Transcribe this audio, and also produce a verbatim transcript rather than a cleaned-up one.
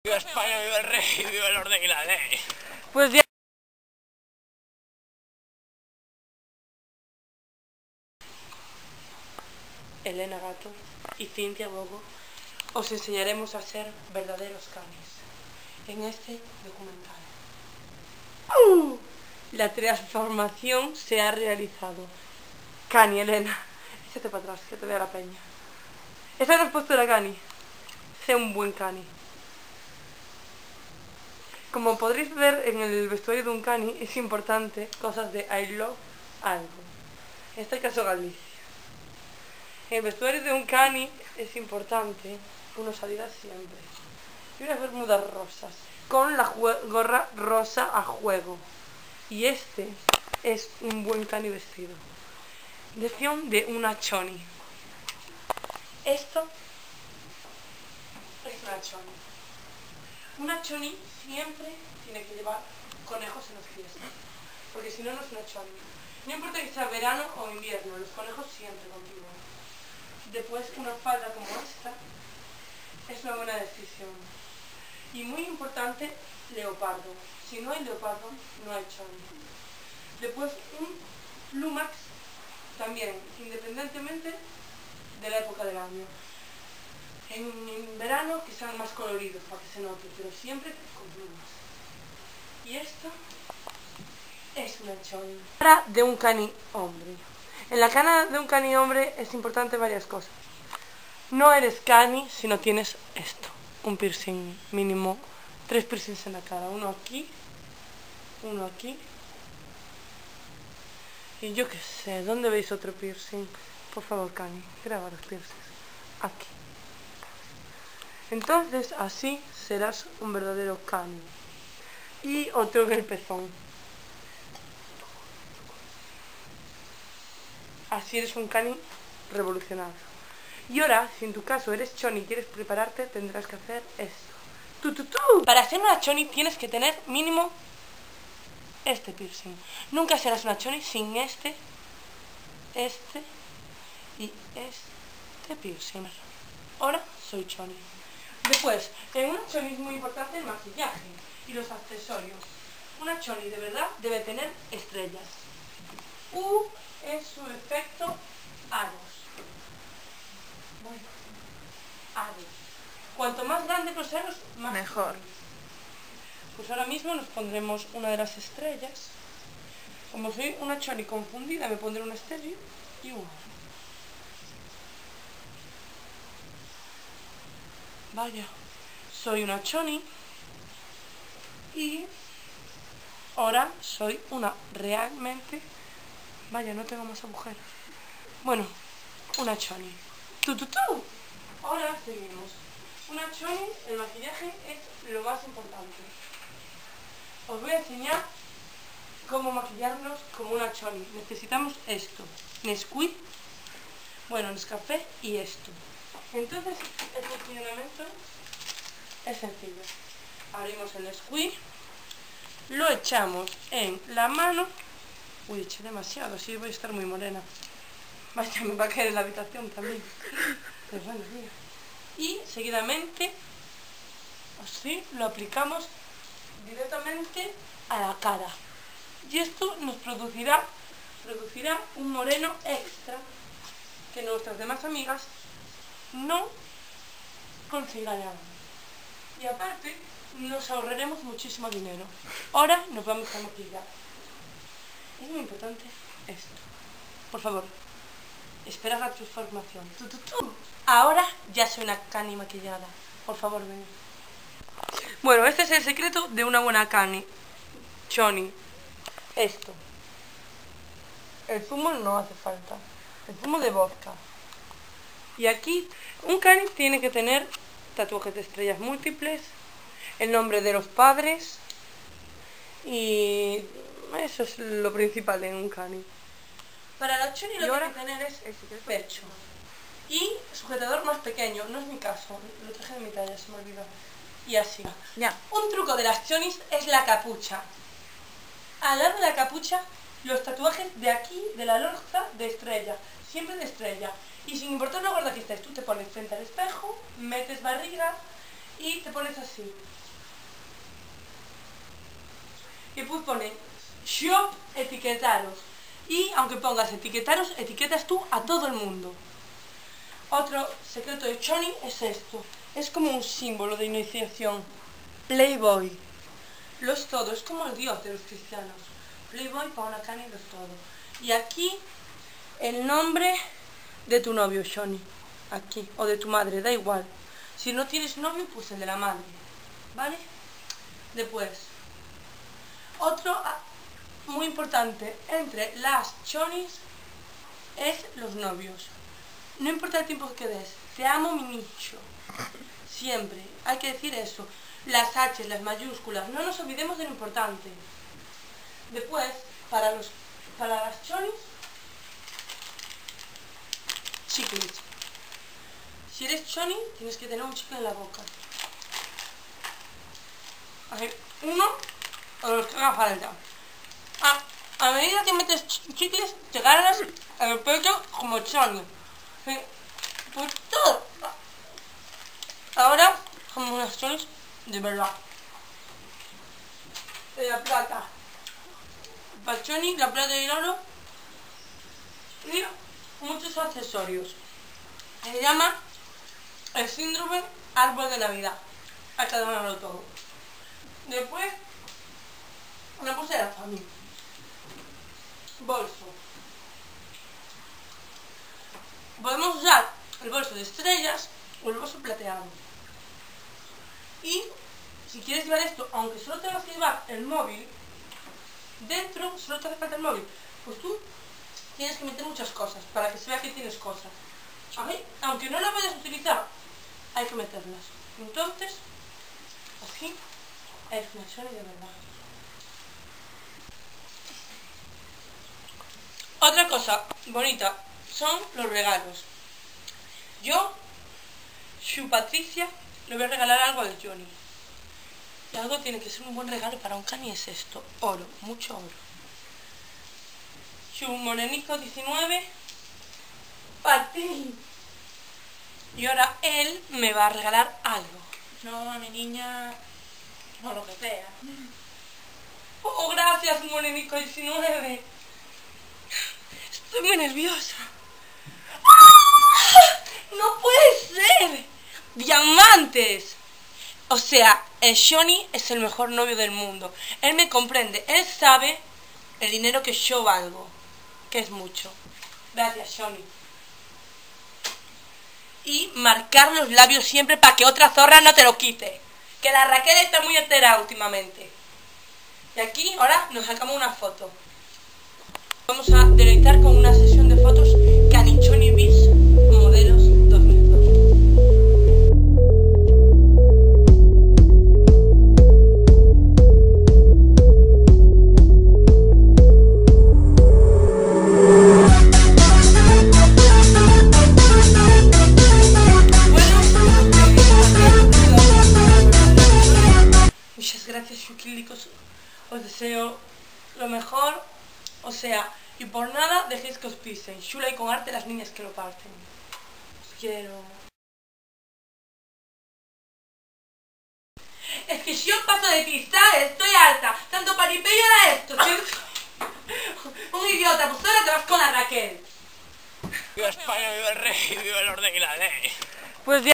Viva España, viva el rey, viva el orden y la ley. Pues bien. Elena Gato y Cintia Bogo os enseñaremos a ser verdaderos canis en este documental. ¡Uh! La transformación se ha realizado. Cani, Elena, échate para atrás, que te vea la peña. Esa es la postura, Cani. Sé un buen cani. Como podréis ver en el vestuario de un cani, es importante cosas de I love algo. En este caso Galicia. En el vestuario de un cani es importante unas salidas siempre. Y unas bermudas rosas, con la gorra rosa a juego. Y este es un buen cani vestido. Lección de una choni. Esto es una choni. Una choni siempre tiene que llevar conejos en los pies, porque si no, no es una choni. No importa que sea verano o invierno, los conejos siempre contigo. Después, una falda como esta es una buena decisión. Y muy importante, leopardo. Si no hay leopardo, no hay choni. Después, un lumax también, independientemente de la época del año. En verano que sean más coloridos para que se note, pero siempre con plumas. Y esto es una choni. Cara de un cani hombre. En la cara de un cani hombre es importante varias cosas. No eres cani si no tienes esto. Un piercing mínimo, tres piercings en la cara. Uno aquí, uno aquí. Y yo qué sé, ¿dónde veis otro piercing? Por favor, cani, graba los piercings. Aquí. Entonces así serás un verdadero cani. Y otro en el pezón. Así eres un cani revolucionario. Y ahora, si en tu caso eres choni y quieres prepararte, tendrás que hacer esto. ¡Tu, tu, tu! Para ser una choni tienes que tener mínimo este piercing. Nunca serás una choni sin este, este y este piercing. Ahora soy choni. Después, en una choni es muy importante el maquillaje y los accesorios. Una choni de verdad debe tener estrellas. U es su efecto aros. Bueno, aros. Cuanto más grande los aros, más mejor. Pues ahora mismo nos pondremos una de las estrellas. Como soy una choni confundida, me pondré una estrella y una. Vaya, soy una choni y ahora soy una realmente, vaya, no tengo más agujeros. Bueno, una choni. ¡Tu, tu, tu! Ahora seguimos. Una choni, el maquillaje es lo más importante. Os voy a enseñar cómo maquillarnos como una choni. Necesitamos esto, Nesquik, bueno, Nescafé y esto. Entonces, el funcionamiento es sencillo. Abrimos el Nesquik, lo echamos en la mano. Uy, eché demasiado, así voy a estar muy morena. Vaya, me va a caer en la habitación también. Pues bueno, mira. Y seguidamente, así, lo aplicamos directamente a la cara. Y esto nos producirá, producirá un moreno extra que nuestras demás amigas no conseguirán. Y aparte nos ahorraremos muchísimo dinero. Ahora nos vamos a maquillar. Es muy importante esto. Por favor, espera la transformación. ¡Tu, tu, tu! Ahora ya soy una cani maquillada. Por favor, ven. Bueno, este es el secreto de una buena cani choni. Esto. El zumo no hace falta. El zumo de vodka. Y aquí, un cani tiene que tener tatuajes de estrellas múltiples, el nombre de los padres, y eso es lo principal en un cani. Para la choni lo que hay que tener es el pecho. Y sujetador más pequeño, no es mi caso, lo traje de mi talla, se me olvidó. Y así. Ya. Un truco de las chonis es la capucha. Al lado de la capucha, los tatuajes de aquí, de la lonja, de estrella. Siempre de estrella. Y sin importar lo gorda que estés, tú te pones frente al espejo, metes barriga y te pones así. Y después pone shop etiquetaros. Y aunque pongas etiquetaros, etiquetas tú a todo el mundo. Otro secreto de Choni es esto. Es como un símbolo de iniciación. Playboy. Lo es todo, es como el Dios de los cristianos. Playboy, Paola Cani, lo es todo. Y aquí el nombre de tu novio, Choni. Aquí, o de tu madre, da igual. Si no tienes novio, pues el de la madre. ¿Vale? Después, otro muy importante entre las chonis es los novios. No importa el tiempo que des, te amo mi nicho. Siempre, hay que decir eso. Las H, las mayúsculas, no nos olvidemos de lo importante. Después, para los para las chonis, chicles. Si eres choni, tienes que tener un chicle en la boca. Así, uno o los que haga falta. A, a medida que metes chicles, te ganas el pecho como choni. Pues todo. Ahora, como unas chonis de verdad. De la plata. Para choni, la plata y el oro. Y muchos accesorios. Se llama el síndrome árbol de Navidad. Hay que darlo todo. Después, una pulsera para mí. Bolso. Podemos usar el bolso de estrellas o el bolso plateado. Y si quieres llevar esto, aunque solo tengas que llevar el móvil, dentro solo te hace falta el móvil, pues tú tienes que meter muchas cosas para que se vea que tienes cosas. Ahí, aunque no las vayas a utilizar, hay que meterlas. Entonces, así es una choni de verdad. Otra cosa bonita son los regalos. Yo, Shu Patricia, le voy a regalar algo a Johnny. Y algo tiene que ser un buen regalo para un cani es esto, oro, mucho oro. Shu Morenico diecinueve, para ti. Y ahora él me va a regalar algo. No, a mi niña, no lo que sea. Oh, gracias, Morenico diecinueve. Estoy muy nerviosa. ¡No puede ser! ¡Diamantes! O sea, el Choni es el mejor novio del mundo. Él me comprende, él sabe el dinero que yo valgo, que es mucho. Gracias, Choni. Y marcar los labios siempre para que otra zorra no te lo quite. Que la Raquel está muy entera últimamente. Y aquí ahora nos sacamos una foto. Vamos a deleitar con una sesión de fotos Cani Choni Bis Modelos dos mil dos. Muchas gracias, Shukílicos. Os deseo lo mejor. O sea, y por nada dejéis que os pisen. Chula y con arte las niñas que lo parten. Os quiero. Es que si yo paso de cristal, estoy alta. Tanto paripé y ahora esto. Un idiota, pues ahora te vas con la Raquel. Viva España, viva el rey, viva el orden y la ley. Pues bien.